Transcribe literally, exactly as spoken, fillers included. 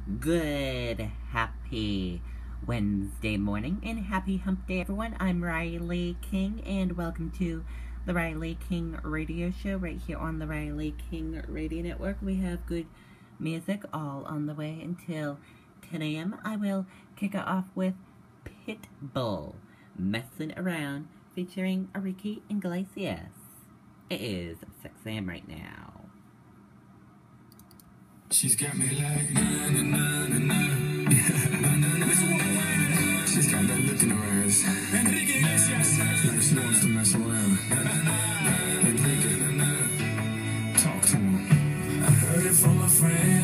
Good, happy Wednesday morning and happy hump day, everyone. I'm Riley King, and welcome to the Riley King Radio Show right here on the Riley King Radio Network. We have good music all on the way until ten a.m. I will kick it off with Pitbull, Messing Around, featuring Enrique Iglesias. It is six a.m. right now. She's got me like na na na na na. Na na na. She's got that look in her eyes. Enrique Iglesias. Like she wants to mess around. Enrique, talk to him. I heard it from a friend.